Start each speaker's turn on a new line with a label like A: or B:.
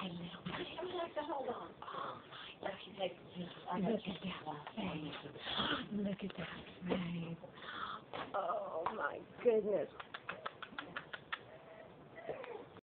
A: I know.
B: You have to hold on.
A: Look at that, babe. Look at that, babe. Oh, my goodness.